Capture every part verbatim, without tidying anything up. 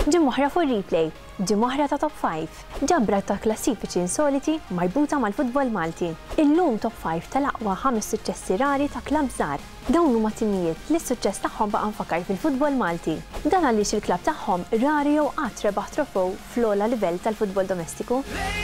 ġim oħra fuq replay, ġim oħra ta' top five, ġabra ta' klassifiċi insoliti marbuta mal-futbol Malti. Illum top five tal-aqwa ħames suċċessi rari ta' klabbs żgħar. Dawn huma timijiet li s-suċċess tagħhom baqa' nfakar fil-futbol Malti. Dan għaliex il-klabb tagħhom rari jew qatt rebaħ trofew fl-ogħla livell tal-futbol domestiku.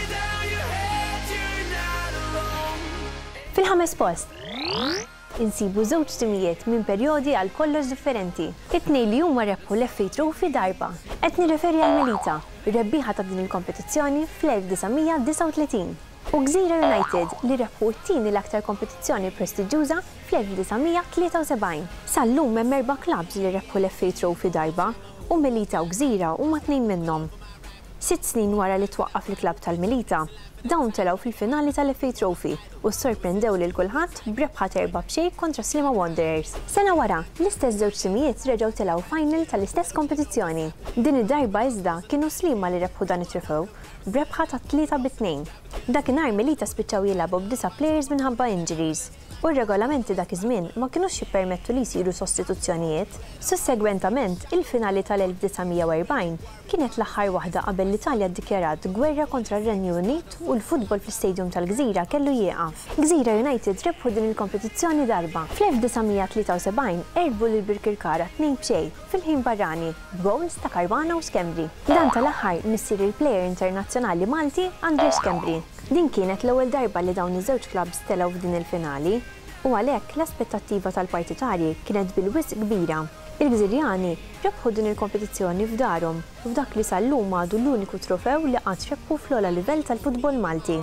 Fil-ħames post insibu żewġ timijiet minn perjodi għal kollox differenti. It-tnejn li huma rebħu l-F A Trophy darba. Qed nirreferi għal Melita, rebbieħa ta' din il-kompetizzjoni fl-elf tisgħumija disa' u tletin. U Gżira United li rebħu t-tieni l-aktar kompetizzjoni prestiġjuża fl-elf tisgħumija tlieta u sebgħin. Sal-lum hemm erba' klabbs li rebħu l-F A Trophy darba u Melita u Gżira huma tnejn minnhom. Sitt snin wara li twaqqaf il-klabb tal-Melita, dawn telgħu fil-finali tal-F A Trophy u sorprendew lil kulħadd b'rebħa terba' b'xejn kontra Sliema Wanderers. Sena wara, l-istess żewġ timijiet reġgħu telgħu final tal-istess kompetizzjoni. Din id-darba iżda kienu Sliema li rebħu dan it-trofew b'rebħa ta' tlieta bit-tnejn. Dakinhar Melita spiċċaw jilagħbu b'disa' plejers minħabba injuries. U r-regolamenti dak iż-żmien ma kinux jippermettu li jsiru sostituzzjonijiet. Sussegwentament, il-finali tal-elf tisgħumija u erbgħin kienet l-aħħar waħda qabel l-Italja ddikjarat gwerra kontra r-Renju Unit u l-futbol fl-istadium tal-Gżira kellu jieqaf. Gżira United rebħu din il-kompetizzjoni darba. fl-elf tisgħumija tlieta u sebgħin erbħu lil Birkirkara tnejn b'xejn fil-ħin barrani b'gowls ta' Caruana u Skembri. Dan tal-aħħar missier il-plejer internazzjonali Malti Andrej Skembri. Din kienet l-ewwel darba li dawn iż-żewġ klabbs telgħu f'din il-finali u għalhekk l-aspettattiva tal-partitarji kienet bil-wisq kbira. Il-Gżirjani rebħu din il-kompetizzjoni f'darhom u f'dak li sal-lum għadu l-uniku trofew li qatt rebħu fl-ogħla livell tal-futbol Malti.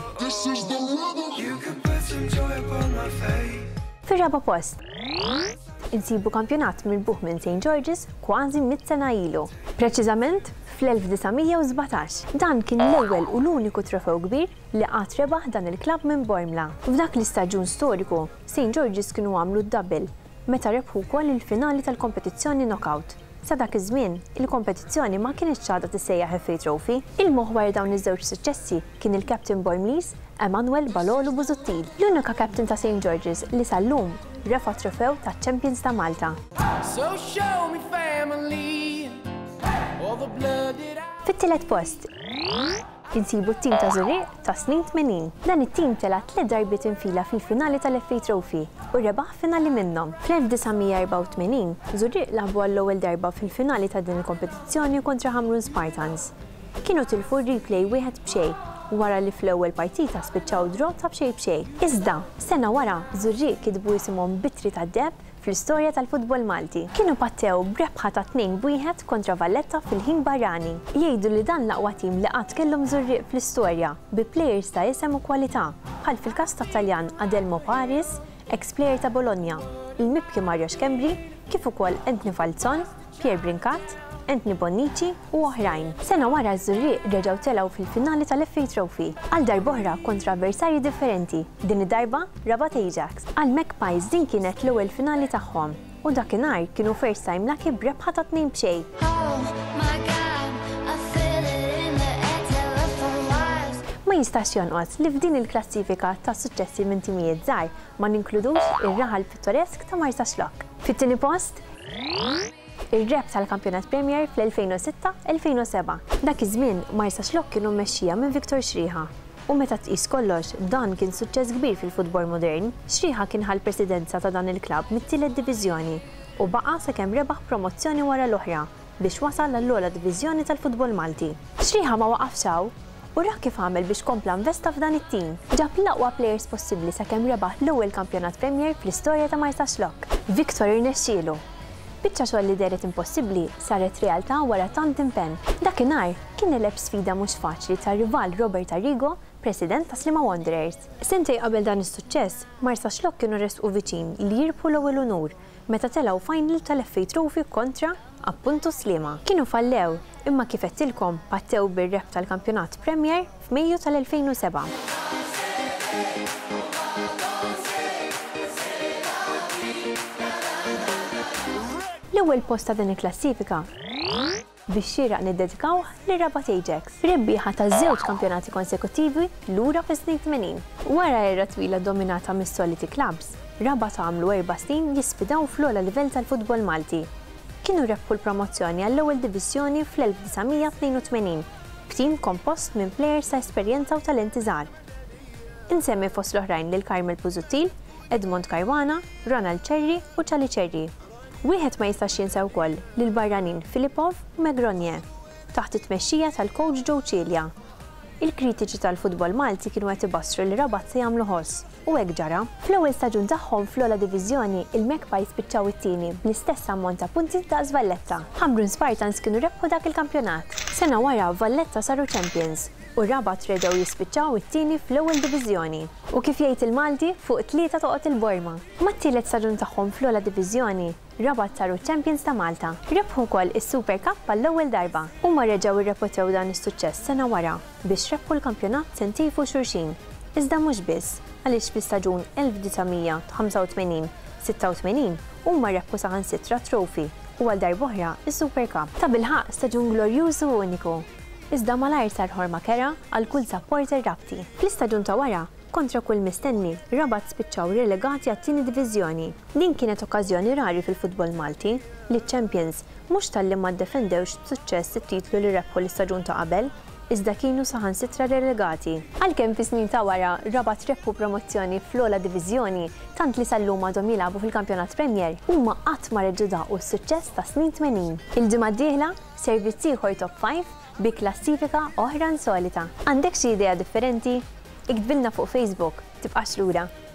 Fir-raba' post insibu kampjonat mirbuħ minn Saint George's kważi mit sena ilu. Preċiżament fl-elf tisgħumija u sebgħtax. Dan kien l-ewwel u l-uniku trofew kbir li qatt rebaħ dan il-klabb minn Bormla. F'dak l-istaġun storiku, Saint George's kienu għamlu d-double meta rebħu wkoll il-finali tal-kompetizzjoni knockout. Sa dak iż-żmien, il-kompetizzjoni ma kienx għadha tissejjaħ F A Trophy. Il-moħħ wara dawn iż-żewġ suċċessi kien il-Captain Bormlis Emanuel Balolu Busuttil, l-unika captain ta' Saint George's li sal-lum refa' trofew ta' Champions ta' Malta. Fit-tielet post insibu t-tim ta' Żurriq ta' snin tmenin. Dan it-tim tela tliet darbiet infila fil-finali tal-F A Trophy u rebaħ finali minnhom. fl-elf tisgħumija erba' u tmenin, Żurriq laħbu għall-ewwel darba fil-finali ta' din il-kompetizzjoni kontra Hamrun Spartans. Kienu tilfu replay wieħed b'xejn wara li fl-ewwel partita spiċċaw draw ta' b'xejn b'xejn. Iżda, sena wara, Żurriq kitbu jisimhom bitri tad-deb fl-istorja tal-futbol Malti. Kienu pattew b'rebħa ta' tnejn b'wieħed kontra Valletta fil-ħin barrani. Jgħidu li dan l-aqwa tim li qatt kellhom Żurriq fl-istorja bi plejers ta' isem u kwalità, bħal fil-każ tat-Taljan Adelmo Paris, ex-plejer ta' Bologna, il-Mibki Mario Skembri, kif ukoll Anthony Falzon, Pier Brincat, Anthony Bonnici u oħrajn. Sena wara Żurriq reġgħu telgħu fil-finali tal-F A Trophy għal darb'oħra kontra avversarji differenti. Din id-darba Rabat Ajax. Għal Magpies din kienet l-ewwel finali tagħhom u dakinhar kienu first time lucky b'rebħa ta' tnejn b'xejn. Ma jistax jonqos li f'din il-klassifika ta' suċċessi minn timijiet żgħar ma ninkludux ir-raħal pittoresk ta' Marsa Xlokk. Fit-tieni post ir-reb tal-Kampjonat Premier fl-elfejn u sitta elfejn u seba'. Dak iż-żmien Marsa Xlokk kienu mmexxija minn Viktor Xrieħa. U meta tqis kollox, dan kien suċċess kbir fil-futbol modern. Xrieħa kien ħall-presidenza ta' dan il-klabb mit-tielet diviżjoni u baqa' sakemm rebaħ promozzjoni wara l-oħra biex wasal għall-ogħla diviżjoni tal-futbol Malti. Xrieħa ma waqafx hawn u ra kif għamel biex kompla investa f'dan it-tim. Ġab l-aqwa plejers possibbli sakemm rebaħ l-ewwel Kampjonat Premier fl-istorja ta' Marsa Xlokk. Viktor irnexxielu. Biċċa xogħol li deret impossibbli saret realtà wara tant impenn. Dakinhar kien ileb sfida mhux faċli tar-rival Robert Arrigo, president ta' Sliema Wanderers. Sentej qabel dan is-suċċess, Marsa Xlokk kienu resqu viċin li jirbħu l-ewwel unur meta telgħu final tal-F A Trophy kontra appuntu Sliema. Kienu fallew, imma kif qedtilkom pattew bir-reb tal-Kampjonat Premier f'Mejju tal-elfejn u seba'. L-ewwel post ta' din il-klassifika biex xieraq niddedikaw lir Rabat Ajax. Rebbieħa ta' żewġ kampjonati konsekuttivi lura fis-snin tmenin. Wara era twila dominata mis-soliti klabbs, Rabat għamlu erba' snin jispidaw fl-ogħla livell tal-futbol Malti. kienu rebħu l-promozzjoni għall-ewwel diviżjoni fl-elf tisa' tnejn u tmenin b'tim kompost minn plejers ta' esperjenza u talenti żgħar. Insemmi fost l-oħrajn lil Karmel Pużuttil, Edmond Caruana, Ronald Cherry u Charlie Cherry. Wieħed ma jistax jinsa wkoll lil barranin Filipov u Megronje taħt it-tmexxija tal-coach Joe Cilja. Il-kritiċi tal-futbol Malti kienu qed ibassru li Rabat se jagħmlu ħoss u hekk ġara. Fl-ewwel staġun tagħhom fl-ogħla diviżjoni il-Magpies spiċċaw it-tieni bl-istess ammont ta' punti daqs Valletta. Hamrun Spartans kienu rebħu dak il-kampjonat. Sena wara Valletta saru champions u Rabat reġgħu jispiċċaw it-tieni fl-ewwel diviżjoni. U kif jgħid il-Malti fuq tlieta toqgħod il-borma. Mat-tielet staġun tagħhom fl-ogħla diviżjoni Rabat saru champions ta' Malta. Rebħu wkoll is-Super Cup għall-ewwel darba. Huma reġgħu irrepetew dan is-suċċess sena wara biex rebħu l-kampjonat sentej fuq xulxin. Iżda mhux biss, għaliex fis-staġun elf tisa' ħamsa u tmenin sitta u tmenin huma rebħu saħansitra trofi u għal darb'oħra is-Super Cup. Ta' bilħaq staġun glorjuż u uniku. Iżda malajr sar ħorma kera għal kull supporter rabti. Fl-istaġun ta' wara, kontra kull mistenni, Rabat spiċċaw relegati għat-tieni diviżjoni. Din kienet okkażjoni rari fil-futbol Malti li ċ-champions mhux tal-li ma ddefendewx b'suċċess it-titlu li rebħu l-istaġun ta' qabel, iżda kienu saħansitra relegati. Għalkemm fi snin ta' wara Rabat rebħu promozzjoni fl-ogħla diviżjoni tant li sallum għadhom jilagħbu fil-Kampjonat Premier huma qatt ma reġgħu daqu s-suċċess ta' snin tmenin. Il-ġimgħa d-dieħla servizz ieħor top five bi klassifika oħra insolita. Għandek xi idea differenti? Iktbilna fuq Facebook, tibqax lura.